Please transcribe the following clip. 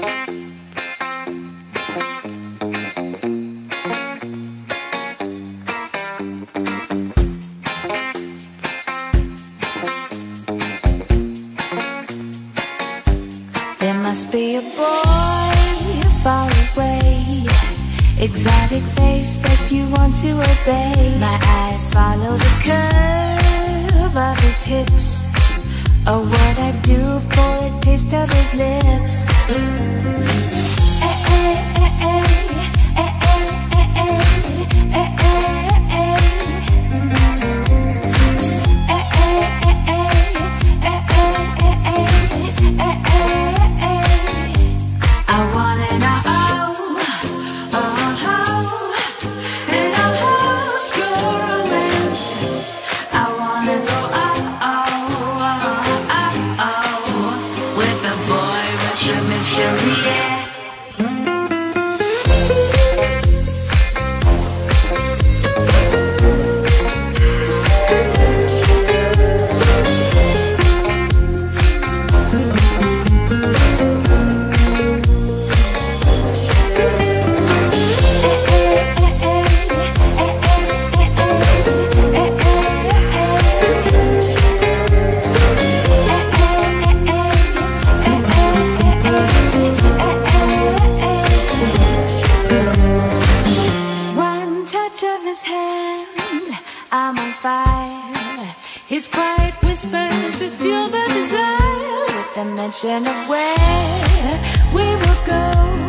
There must be a boy far away, exotic face that you want to obey. My eyes follow the curve of his hips. Oh, what I'd do for a taste of his lips. I'm on fire. His quiet whispers is pure the desire. With the mention of where we will go.